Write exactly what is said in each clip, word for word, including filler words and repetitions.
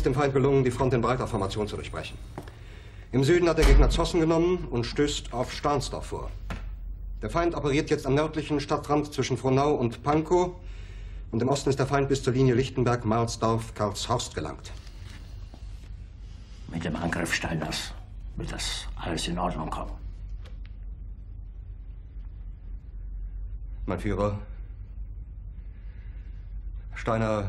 dem Feind gelungen, die Front in breiter Formation zu durchbrechen. Im Süden hat der Gegner Zossen genommen und stößt auf Stahnsdorf vor. Der Feind operiert jetzt am nördlichen Stadtrand zwischen Frohnau und Pankow. Und im Osten ist der Feind bis zur Linie Lichtenberg-Marsdorf-Karlshorst gelangt. Mit dem Angriff Steiners wird das alles in Ordnung kommen. Mein Führer, Steiner...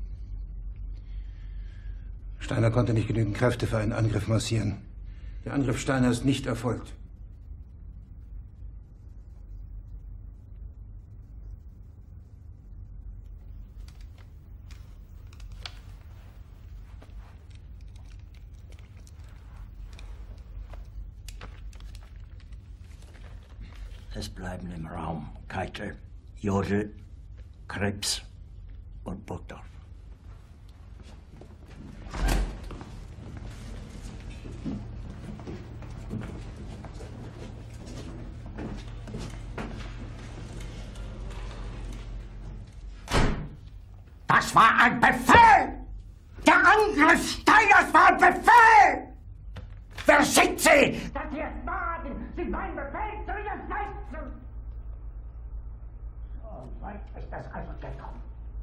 Steiner konnte nicht genügend Kräfte für einen Angriff massieren. Der Angriff Steiner ist nicht erfolgt. Es bleiben im Raum Keitel, Jodl, Krebs und Burgdorf. Das war ein Befehl! Der Angriff Steiners war ein Befehl! Wer schickt Sie? Dass Sie es wagen, sich mein Befehl zu widersetzen! So weit ist das also gekommen.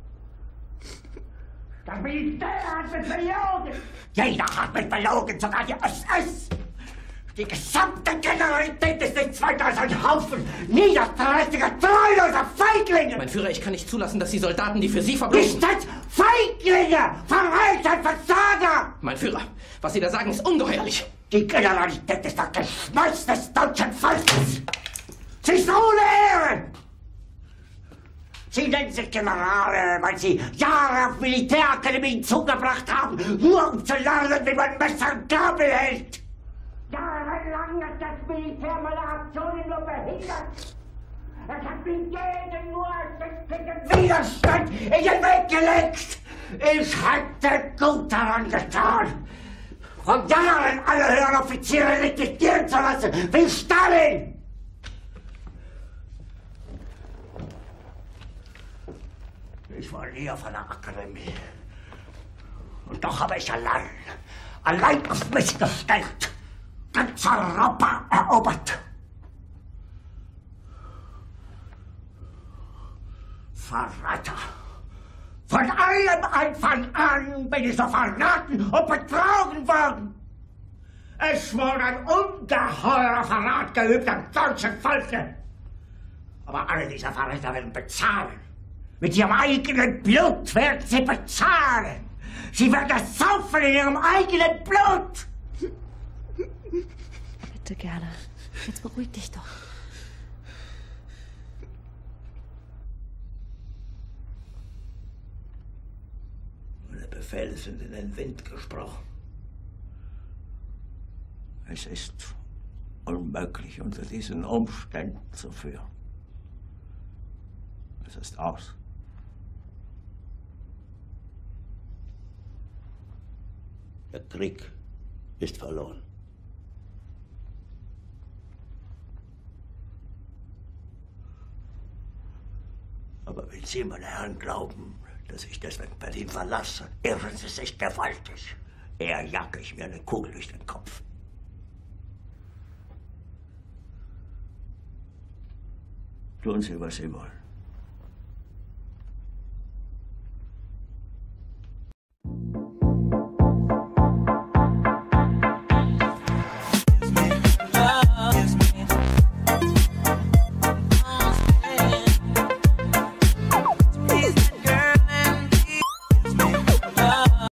Das Militär hat mich belogen! Jeder hat mich belogen, sogar die S S! Die gesamte Generalität ist nichts weiter als ein Haufen niederträchtiger, treuloser Feiglinge! Mein Führer, ich kann nicht zulassen, dass die Soldaten, die für Sie verbringen... Nicht als Feiglinge! Verreiter, Versager! Mein Führer, was Sie da sagen, ist ungeheuerlich! Die Generalität ist das Geschmeiß des deutschen Volkes! Sie ist ohne Ehre! Sie nennen sich Generale, weil Sie Jahre auf Militärakademien zugebracht haben, nur um zu lernen, wie man Messer und Gabel hält! Jahrelang hat das Militär meine Aktionen nur behindert. Es hat mir jeden nur ersichtlichen Widerstand in den Weg gelegt. Ich hätte gut daran getan, von Jahren alle höheren Offiziere liquidieren zu lassen, wie Stalin. Ich war nie auf einer Akademie. Und doch habe ich allein, allein auf mich gestellt, ganz Europa erobert. Verräter! Von allem Anfang an bin ich so verraten und betrogen worden. Es wurde ein ungeheurer Verrat geübt am deutschen Volke. Aber alle diese Verräter werden bezahlen. Mit ihrem eigenen Blut werden sie bezahlen. Sie werden es saufen in ihrem eigenen Blut. Bitte gerne. Jetzt beruhig dich doch. Meine Befehle sind in den Wind gesprochen. Es ist unmöglich, unter diesen Umständen zu führen. Es ist aus. Der Krieg ist verloren. Aber wenn Sie, meine Herren, glauben, dass ich deswegen Berlin verlasse, irren Sie sich gewaltig. Eher jage ich mir eine Kugel durch den Kopf. Tun Sie, was Sie wollen.